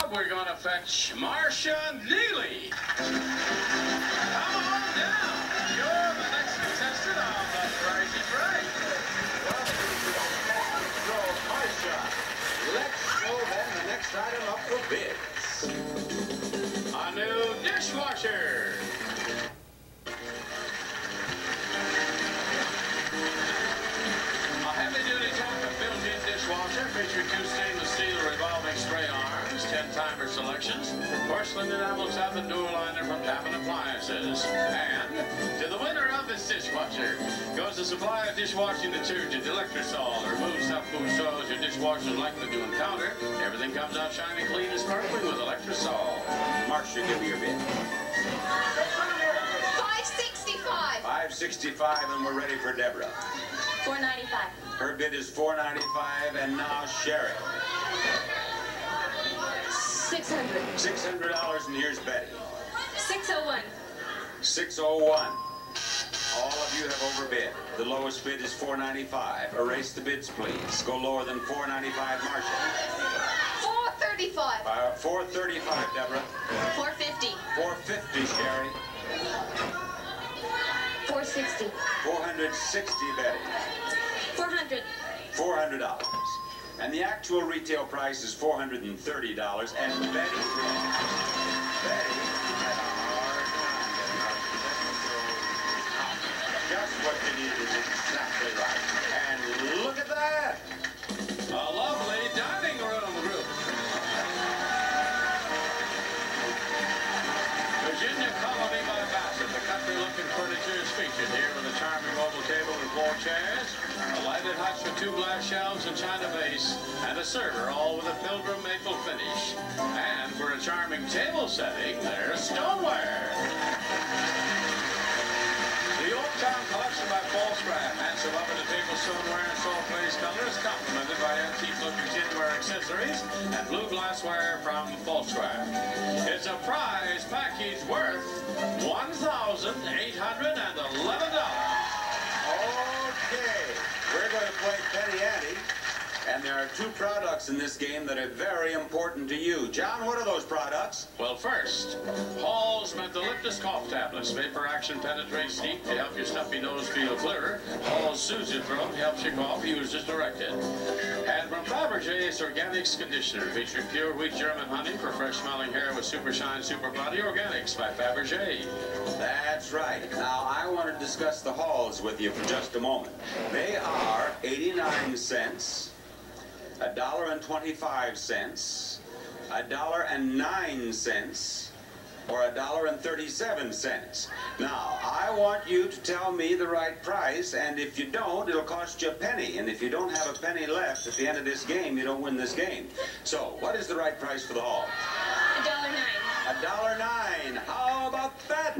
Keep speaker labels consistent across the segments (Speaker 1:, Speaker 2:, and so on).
Speaker 1: we're going to fetch Marcia Neely. Come on down. You're the next contestant on The Price is Right.
Speaker 2: So, Marcia, let's show them the next item up for bids.
Speaker 1: A new dishwasher. A heavy-duty Tonka built-in dishwasher featuring 2 stainless steel revolving spray arms, 10-timer selections, porcelain enamel tub and dual liner from Tappan Appliances. And to the winner of this dishwasher goes a supply of dishwashing detergent, Electrosol. Removes tough food soils your dishwasher is likely to encounter. Everything comes out shiny, clean, and sparkling with Electrosol.
Speaker 2: Marcia, give me your bid.
Speaker 3: $565.
Speaker 2: $565, and we're ready for Deborah.
Speaker 3: $495.
Speaker 2: Her bid is $495, and now Sherry.
Speaker 3: $600.
Speaker 2: $600, and here's Betty.
Speaker 3: $601.
Speaker 2: $601. All of you have overbid. The lowest bid is $495. Erase the bids, please. Go lower than $495, Marcia.
Speaker 3: $435.
Speaker 2: $435, Deborah.
Speaker 3: $450.
Speaker 2: $450, Sherry.
Speaker 3: $460.
Speaker 2: $460, Betty.
Speaker 3: $400.
Speaker 2: $400. And the actual retail price is $430. And Betty had a hard time. Just what you need is exactly right. And look at that.
Speaker 1: A lovely dining room group. Virginia Colony by Bassett. The country-looking furniture is featured here with a charming oval table with 4 chairs, a lighted hutch with 2 glass shelves and china vase, and a server, all with a pilgrim maple finish. And for a charming table setting, there's stoneware. The Old Town Collection by Paul Scrapp. Handsome up in the table stoneware and soft glaze colors, complemented by antique-looking tinware accessories and blue glassware from Paul Scrapp. It's a prize package worth $1,811.
Speaker 2: Okay, we're going to play Penny Ante, and there are 2 products in this game that are very important to you. John, what are those products?
Speaker 1: Well, first, Hall's Mentholyptus Cough Tablets. Vapor action penetrates deep to help your stuffy nose feel clearer. Hall's soothes your throat, helps you cough, used as directed. And from Fabergé's Organics Conditioner, featuring pure wheat German honey for fresh-smelling hair with Super Shine Super Body Organics by Fabergé.
Speaker 2: That's right. Now, I want to discuss the Halls with you for just a moment. They are 89 cents, $1.25, $1.09, or $1.37. Now, I want you to tell me the right price, and if you don't, it'll cost you a penny. And if you don't have a penny left at the end of this game, you don't win this game. So, what is the right price for the Hall?
Speaker 3: $1.09.
Speaker 2: $1.09. How about that?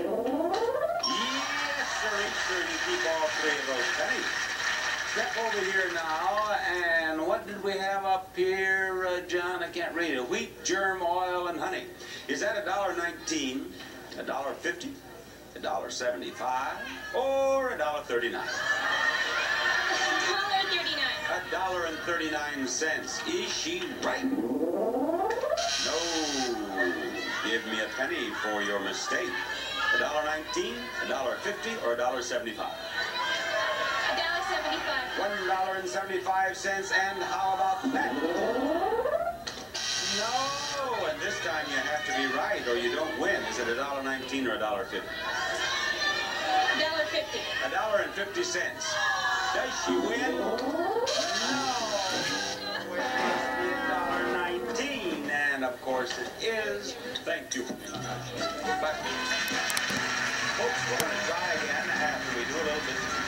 Speaker 2: Yes, sir. You keep all 3 of those pennies. Step over here now, and what did we have up here, John? I can't read it. Wheat, germ, oil, and honey. Is that $1.19, $1.50, $1.75, or $1.39? $1.39. Is she right? No. Give me a penny for your mistake. $1.19, $1.50, or $1.75? $1.75, and how about that? No, and this time you have to be right or you don't win. Is it $1.19 or $1.50?
Speaker 3: $1.50.
Speaker 2: $1.50. Does she win? No. It must be $1.19, and of course it is. Thank you. But, folks, we're going to try again after we do a little bit.